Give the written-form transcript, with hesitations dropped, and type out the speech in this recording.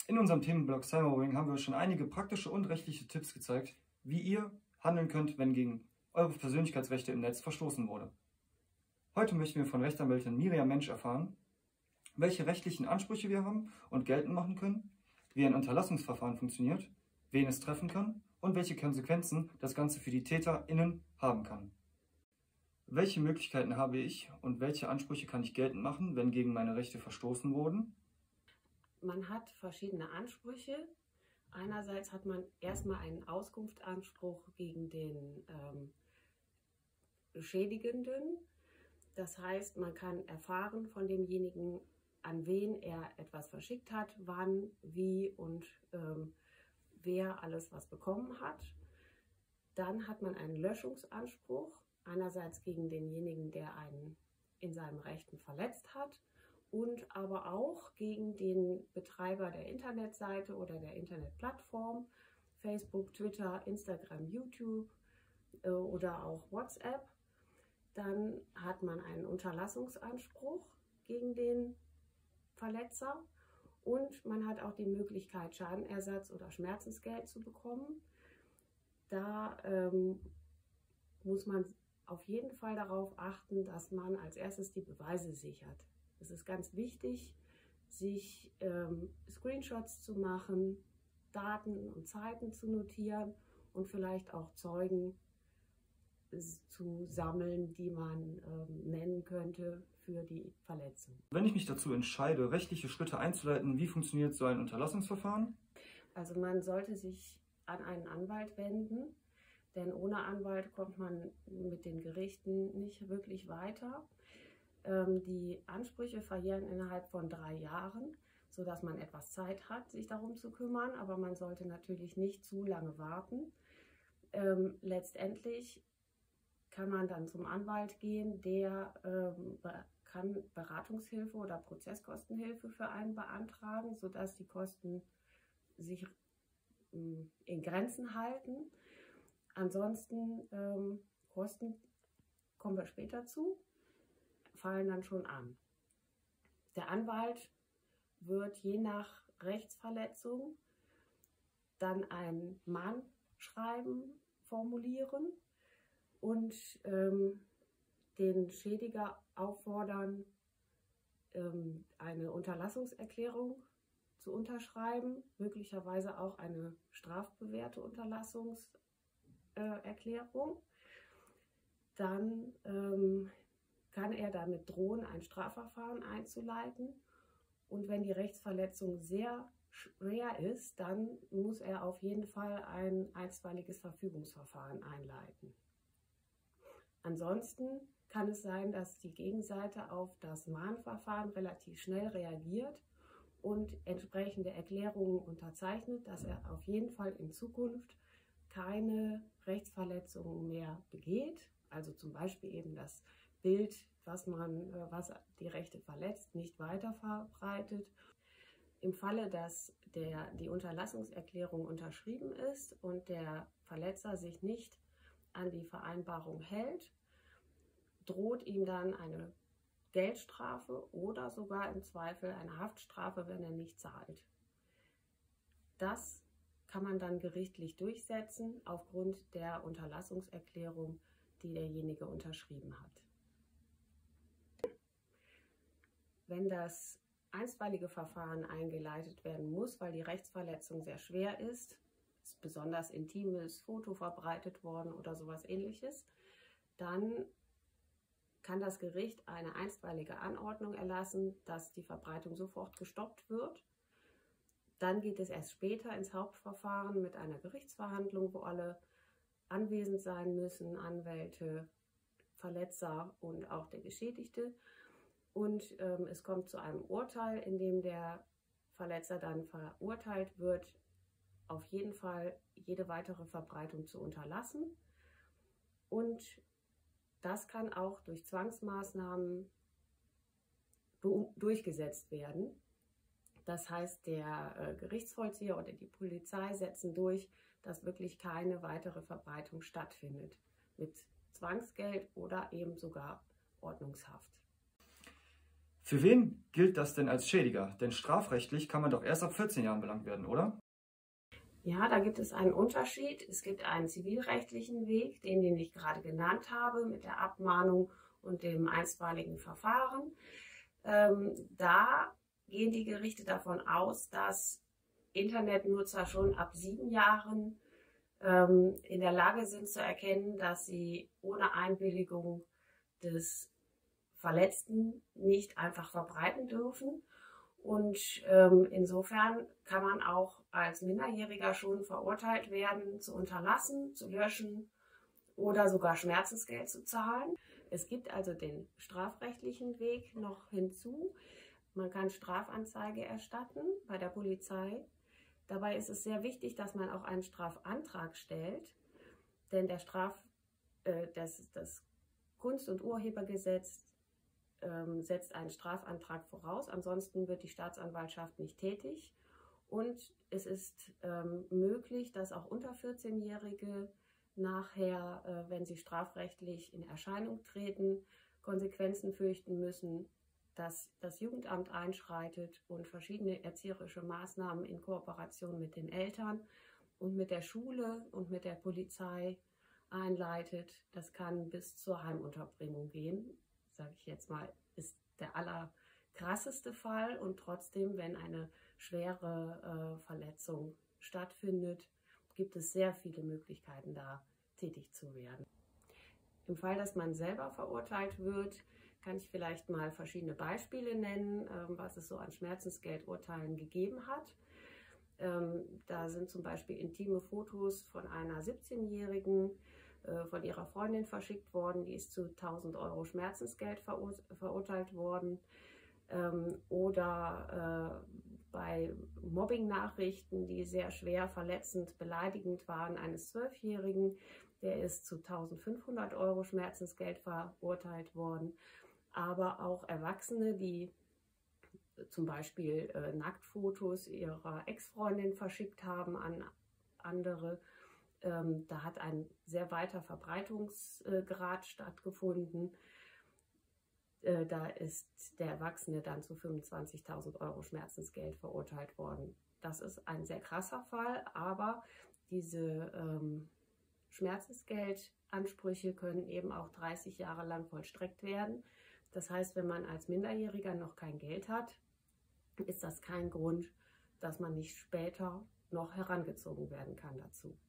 In unserem Themenblog Cybermobbing haben wir euch schon einige praktische und rechtliche Tipps gezeigt, wie ihr handeln könnt, wenn gegen eure Persönlichkeitsrechte im Netz verstoßen wurde. Heute möchten wir von Rechtsanwältin Miriam Mensch erfahren, welche rechtlichen Ansprüche wir haben und geltend machen können, wie ein Unterlassungsverfahren funktioniert, wen es treffen kann und welche Konsequenzen das Ganze für die TäterInnen haben kann. Welche Möglichkeiten habe ich und welche Ansprüche kann ich geltend machen, wenn gegen meine Rechte verstoßen wurden? Man hat verschiedene Ansprüche. Einerseits hat man erstmal einen Auskunftsanspruch gegen den Schädigenden. Das heißt, man kann erfahren von demjenigen, an wen er etwas verschickt hat, wann, wie und wer alles was bekommen hat. Dann hat man einen Löschungsanspruch, einerseits gegen denjenigen, der einen in seinen Rechten verletzt hat, und aber auch gegen den Betreiber der Internetseite oder der Internetplattform, Facebook, Twitter, Instagram, YouTube oder auch WhatsApp. Dann hat man einen Unterlassungsanspruch gegen den Verletzer und man hat auch die Möglichkeit, Schadenersatz oder Schmerzensgeld zu bekommen. Da muss man auf jeden Fall darauf achten, dass man als erstes die Beweise sichert. Es ist ganz wichtig, sich Screenshots zu machen, Daten und Zeiten zu notieren und vielleicht auch Zeugen zu sammeln, die man nennen könnte für die Verletzung. Wenn ich mich dazu entscheide, rechtliche Schritte einzuleiten, wie funktioniert so ein Unterlassungsverfahren? Also man sollte sich an einen Anwalt wenden, denn ohne Anwalt kommt man mit den Gerichten nicht wirklich weiter. Die Ansprüche verjähren innerhalb von 3 Jahren, sodass man etwas Zeit hat, sich darum zu kümmern, aber man sollte natürlich nicht zu lange warten. Letztendlich kann man dann zum Anwalt gehen, der kann Beratungshilfe oder Prozesskostenhilfe für einen beantragen, sodass die Kosten sich in Grenzen halten. Ansonsten Kosten kommen wir später zu, fallen dann schon an. Der Anwalt wird je nach Rechtsverletzung dann ein Mahnschreiben formulieren und den Schädiger auffordern, eine Unterlassungserklärung zu unterschreiben, möglicherweise auch eine strafbewährte Unterlassungserklärung. Dann kann er damit drohen, ein Strafverfahren einzuleiten. Und wenn die Rechtsverletzung sehr schwer ist, dann muss er auf jeden Fall ein einstweiliges Verfügungsverfahren einleiten. Ansonsten kann es sein, dass die Gegenseite auf das Mahnverfahren relativ schnell reagiert und entsprechende Erklärungen unterzeichnet, dass er auf jeden Fall in Zukunft keine Rechtsverletzungen mehr begeht. Also zum Beispiel eben das Bild, was die Rechte verletzt, nicht weiter verbreitet. Im Falle, dass die Unterlassungserklärung unterschrieben ist und der Verletzer sich nicht an die Vereinbarung hält, droht ihm dann eine Geldstrafe oder sogar im Zweifel eine Haftstrafe, wenn er nicht zahlt. Das kann man dann gerichtlich durchsetzen aufgrund der Unterlassungserklärung, die derjenige unterschrieben hat. Wenn das einstweilige Verfahren eingeleitet werden muss, weil die Rechtsverletzung sehr schwer ist besonders intimes Foto verbreitet worden oder sowas Ähnliches, dann kann das Gericht eine einstweilige Anordnung erlassen, dass die Verbreitung sofort gestoppt wird. Dann geht es erst später ins Hauptverfahren mit einer Gerichtsverhandlung, wo alle anwesend sein müssen, Anwälte, Verletzer und auch der Geschädigte. Und es kommt zu einem Urteil, in dem der Verletzer dann verurteilt wird, auf jeden Fall jede weitere Verbreitung zu unterlassen. Und das kann auch durch Zwangsmaßnahmen durchgesetzt werden. Das heißt, der Gerichtsvollzieher oder die Polizei setzen durch, dass wirklich keine weitere Verbreitung stattfindet. Mit Zwangsgeld oder eben sogar Ordnungshaft. Für wen gilt das denn als Schädiger? Denn strafrechtlich kann man doch erst ab 14 Jahren belangt werden, oder? Ja, da gibt es einen Unterschied. Es gibt einen zivilrechtlichen Weg, den ich gerade genannt habe, mit der Abmahnung und dem einstweiligen Verfahren. Da gehen die Gerichte davon aus, dass Internetnutzer schon ab 7 Jahren in der Lage sind zu erkennen, dass sie ohne Einwilligung des Verletzten nicht einfach verbreiten dürfen. Und insofern kann man auch als Minderjähriger schon verurteilt werden, zu unterlassen, zu löschen oder sogar Schmerzensgeld zu zahlen. Es gibt also den strafrechtlichen Weg noch hinzu. Man kann Strafanzeige erstatten bei der Polizei. Dabei ist es sehr wichtig, dass man auch einen Strafantrag stellt, denn das Kunst- und Urhebergesetz setzt einen Strafantrag voraus, ansonsten wird die Staatsanwaltschaft nicht tätig. Und es ist möglich, dass auch unter 14-Jährige nachher, wenn sie strafrechtlich in Erscheinung treten, Konsequenzen fürchten müssen, dass das Jugendamt einschreitet und verschiedene erzieherische Maßnahmen in Kooperation mit den Eltern und mit der Schule und mit der Polizei einleitet. Das kann bis zur Heimunterbringung gehen, sage ich jetzt mal, ist der allerkrasseste Fall. Und trotzdem, wenn eine schwere Verletzung stattfindet, gibt es sehr viele Möglichkeiten, da tätig zu werden. Im Fall, dass man selber verurteilt wird, kann ich vielleicht mal verschiedene Beispiele nennen, was es so an Schmerzensgeldurteilen gegeben hat. Da sind zum Beispiel intime Fotos von einer 17-Jährigen von ihrer Freundin verschickt worden, die ist zu 1.000 Euro Schmerzensgeld verurteilt worden. Oder bei Mobbing-Nachrichten, die sehr schwer verletzend, beleidigend waren, eines 12-Jährigen, der ist zu 1.500 Euro Schmerzensgeld verurteilt worden. Aber auch Erwachsene, die zum Beispiel Nacktfotos ihrer Ex-Freundin verschickt haben an andere. Da hat ein sehr weiter Verbreitungsgrad stattgefunden. Da ist der Erwachsene dann zu 25.000 Euro Schmerzensgeld verurteilt worden. Das ist ein sehr krasser Fall, aber diese Schmerzensgeldansprüche können eben auch 30 Jahre lang vollstreckt werden. Das heißt, wenn man als Minderjähriger noch kein Geld hat, ist das kein Grund, dass man nicht später noch herangezogen werden kann dazu.